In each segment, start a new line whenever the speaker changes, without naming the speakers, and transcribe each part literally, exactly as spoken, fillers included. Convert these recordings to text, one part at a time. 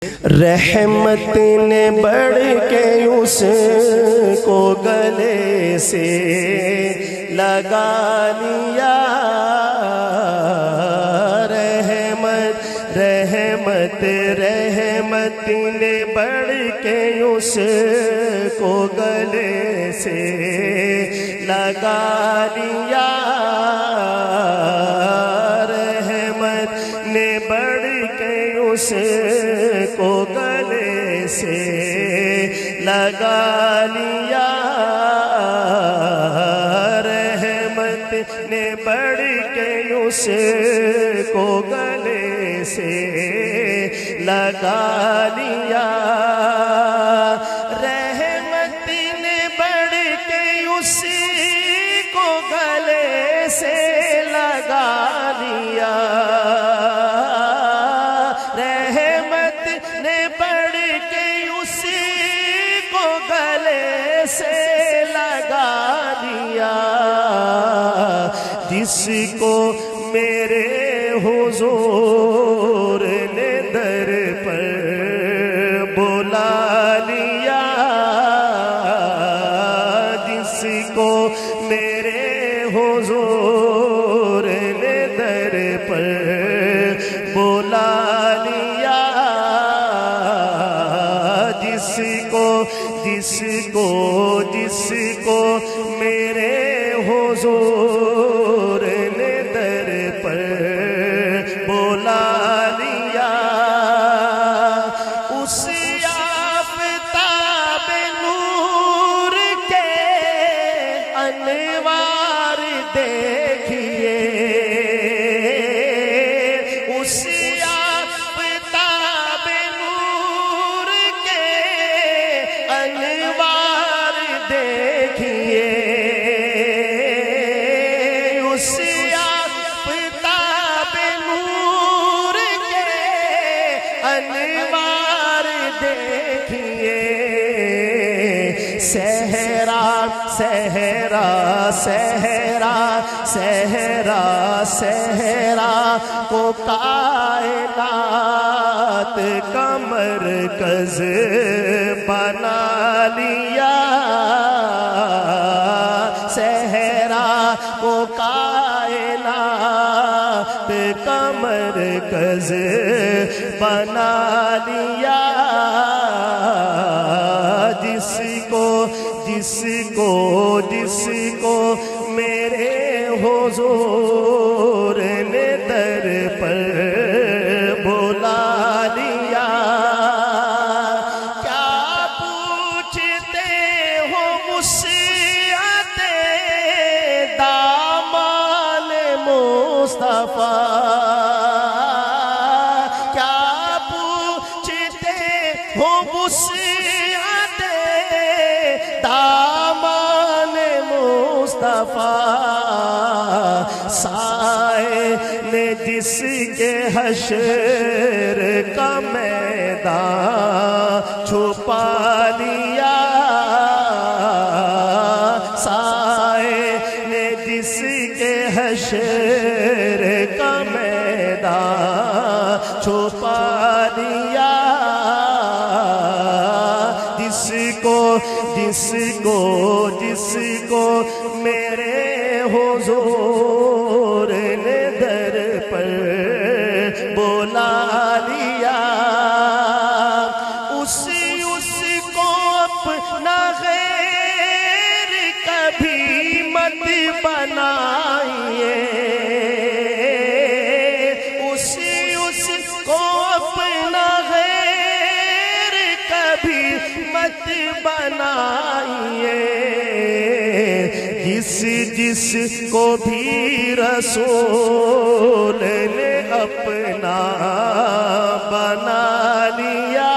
رحمت نے بڑھ کے اس کو گلے سے لگا لیا، رحمت رحمت رحمت نے بڑھ کے اس کو گلے سے لگا لیا، رحمت نے بڑھ کے اس کو گلے سے لگا لیا، رحمت نے بڑھ کے اس کو گلے سے لگا لیا، رحمت نے بڑھ کے اس کو گلے سے لگا لیا، رحمت نے بڑھ کے اس کو گلے سے لگا لیا، جس کو میرے حضور نے در پر بلا لیا، جس کو میرے حضور نے در پر بلا لیا، جس کو جس کو جس کو میرے حضور نے در پر بلا لیا، اس آفتاب نور کے انوار دیکھیے، اس آفتاب نور کے انوار دیکھیے، اس آفتاب نور کے انوار دیکھیے، صحرا صحرا صحرا صحرا صحرا کو کائنات کا مرکز بنا لیا، صحرا کو کائنات کا مرکز بنا لیا، جس کو جس کو جس کو میرے حضور نے در پر بلا لیا، کیا پوچھتے ہو مجھ سے دامان مصطفیٰ، کیا پوچھتے ہو مجھ سے دامان مصطفیٰ، سائے نے جس کے حشر کا میدان چھپا لیا، سائے نے جس کے حشر کا میدان چھپا لیا، جس کو جس کو جس کو میرے حضور نے در پر بلا لیا، اسی اس کو اپنا غیر کبھی مت بنائیے، اسی اس کو اپنا غیر کبھی مت بنائیے، جس جس کو بھی رسول نے اپنا بنا لیا،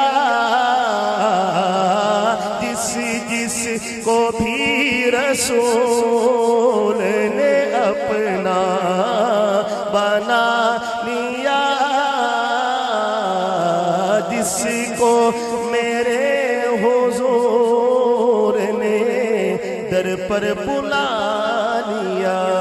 جس جس کو بھی رسول نے اپنا بنا لیا، جس کو میرے حضور نے در پر بلا لیا۔